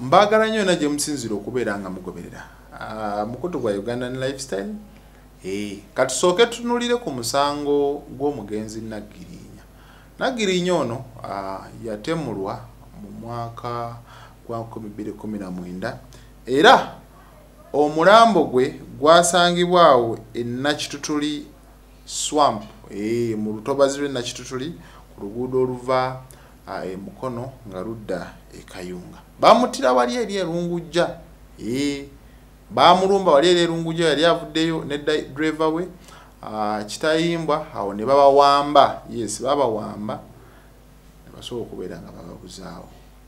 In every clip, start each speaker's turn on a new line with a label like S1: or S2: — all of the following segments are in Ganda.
S1: mbagala nnyo na gye musinzira okubeera nga mugoberera mukutu gwa Ugandan Lifestyle. Katusooke tunulire ku musango gw'omugenzi Nagirinya. Nagirinya ono yatemulwa mu mwaka gwa 2019 era omulambo gwe gwasangibwawo e Nakitutuli swamp mu lutobazi lw'e Nakitutuli ku luguudo oluva Mukono nga ludda e Kayunga. Bamutira wali eri erungujja bamulumba wali eri erungujja yali avuddeyo ne driver we kitayimbwa awo ne babawamba. Yes, babawamba ne basobola okubeera nga bababuzaawo.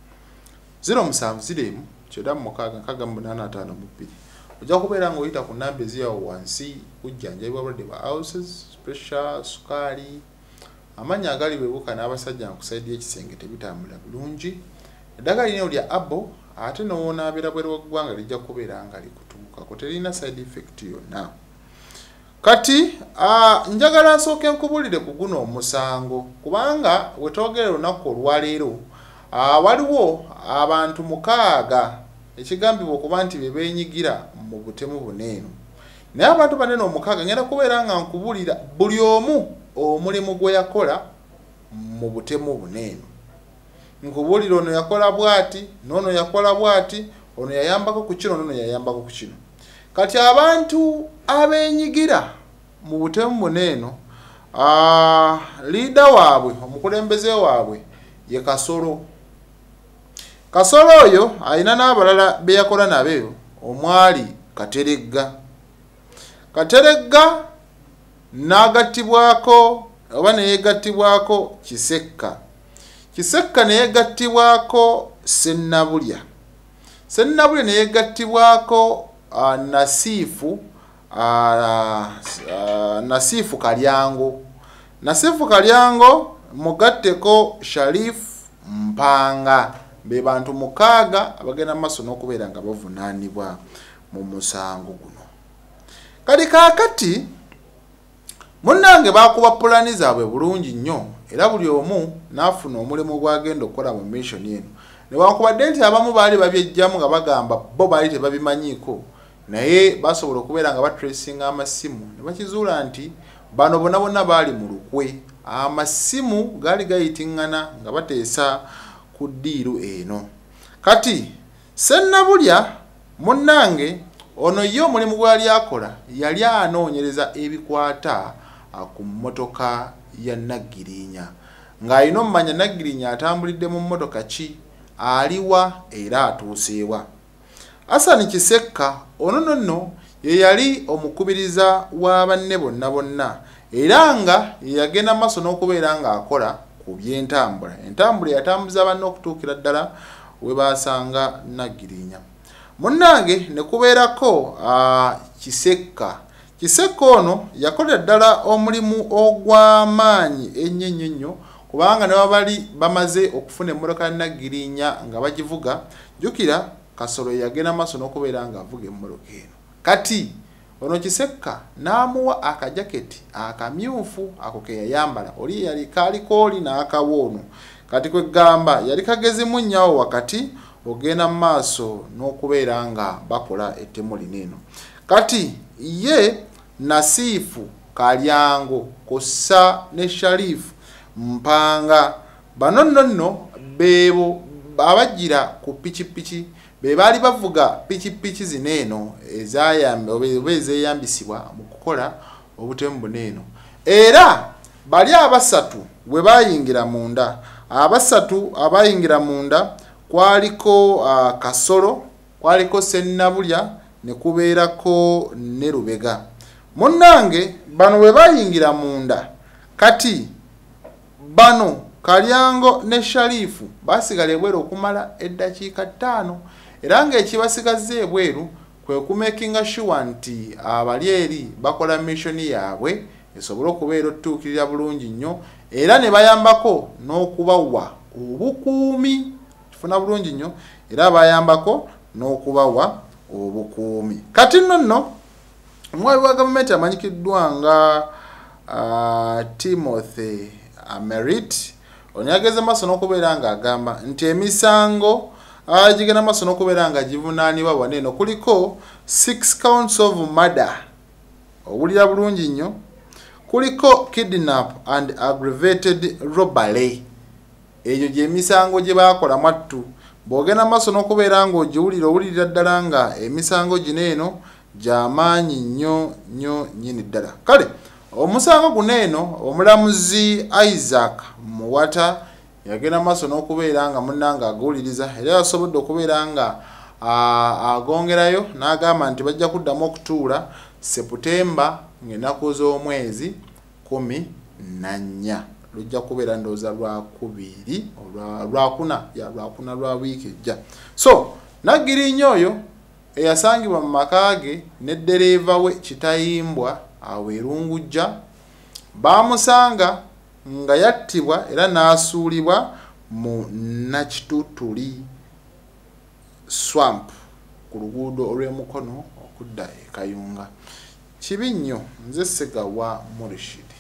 S1: 070 ojja kubeera ng'oyita ku namba eziyawo wansi kujjanjabibwa abalwadde ba houses, pressure, sukaali, amanya agali bebuka n'abasajja nkusaidia ekisenge tebitambula bulungi. Eddagala lino lya abo ate n'onaabeera bwere waggwanga lijja kubeera nga likutuuka ko terina side effect yonna. Kati njagala nsooke nkubulire ku guno omusango kubanga wetwogera olunaku olwaleero waliwo abantu 6 ekigambibwa okuba nti beenyigira mu butemu buneeno. Naye abantu banene 6 ngenda kubeera nga nkubulira buli omu omulimu gwe yakola mu butemu buneeno. Nkubulira ono yakola bwati, n'ono yakola bwati, ono yayambako ku kino, n'ono yayambako ku kino. Kati abantu abeenyigira mu butemu buneeno liida waabwe, omukulembeze waabwe ye Kasolo. Kasolo oyo alina n'abalala be yakola nabeyo omwali Kateregga. Kateregga n'agattibwako oba ne yeegattibwako Kisekka. Kisekka ne yeegattibwako Sennabulya. Sennabulya ne yeegattibwako Nasifu Kalyango. Nasifu Kalyango mugatteko Sharif Mpanga. Be bantu 6 abagenda maaso n'okubeera nga bavunaanibwa mu musango guno. Kali kaakati munnange bakuba pulani zaabwe bulungi nnyo era buli omu n'afuna omulimu gw'agenda okukola mu mission eno. Newankubadde nti abamu baali babyejjamu nga bagamba bo baali tebabimanyiiko, naye basobola okubeera nga batracinga amasimu ne bakizuula nti bano bonna baali mu lukwe. Amasimu gaali gayitingana nga bateesa ku ddiiru eno. Kati Sennabulya munnange ono ye omulimu gwali akola yali anoonyereza ebikwata ku mmotoka ya Nagirinya ng'alina omumanya Nagirinya atambulidde mu mmotoka ki, aliwa era atuuseewa. Hassan Kisekka ono nno ye yali omukubiriza wa banne bonna era nga yagenda maaso n'okubeera ng'akola ku by'entambula. Entambula yatambuza banne okutuukira ddala we baasanga Nagirinya. Munnange ne kubeerako Kisekka. Kisekka ono yakola ddala omulimu ogw'amaanyi ennyo kubanga ne babali bamaze okufuna emmotoka ya Nagirinya nga bagivuga. Jjukira Kasolo yagenda maaso n'okubeera ng'avuga emmotoka eno. Kati ono Kisekka n'amuwa akajaketi akamyufu ako ke yayambala. Oli yali kaalikooli n'akawoono. Kati kwe gamba yali kagezimu nnyawo wakati ogenda mu maaso n'okubeera nga bakola ettemu lineeno. Kati ye Nasifu Kalyango kossa ne Sharifu Mpanga bano nno beebo abajjira ku pikipiki be baali bavuga pikipiki zineeno ezeyambisibwa mu kukola obutemu buneeno. Era bali abasatu we bayingira munda. Abasatu abayingira munda kwaliko Kasolo, kwaliko Sennabulya ne kubeerako ne Lubega. Munnange bano we bayingira munda. Kati bano Kalyango ne Sharifu basigala ebweru okumala eddakiika 5 era ng'ekibasigaze ebweru kwe kumakinga sure nti abali eri bakola mission yaabwe esobole okubeera otuukirira bulungi nnyo era ne bayambako n'okubawa obukuumi. Kifuna bulungi nnyo era bayambako n'okubawa obukuumi. Kati nno omwami wa gavumenti amanyikiddwa nga Timothy Amerit onyageze maaso n'okubeera ng'agamba nti emisango gigenda maaso n'okubeera nga givunaanibwa wano eno. Kuliko 6 counts of murder, owulira bulungi nnyo. Kuliko kidnap and aggravated robbery, egyo gy'emisango gye baakola mwattu. Bw'ogenda maaso n'okubeera ng'ogiwulira owulira ddala nga emisango gino eno gy'amaanyi nnyo nnyo nnyini ddala. Kale omusango guno eno omulamuzi Isaac Muwata yagenda maaso n'okubeera nga munnanga aguwuliriza era yasobodde okubeera nga agongerayo n'agamba nti bajja kuddamu okutuula Septemba ng'ennaku z'omwezi 14 lujja kubeera ndowooza lwakuna lwa wiiki ejja. So Nagirinya oyo eyasangibwa mu maka ge ne ddereeva we Kitayimbwa awo Erungujja baamusanga nga yattibwa era n'asuulibwa mu Nakitutuli swamp ku luguudo olw'emukono okudda e Kayunga. Kibi nnyo. Nze Ssegawa Murishid.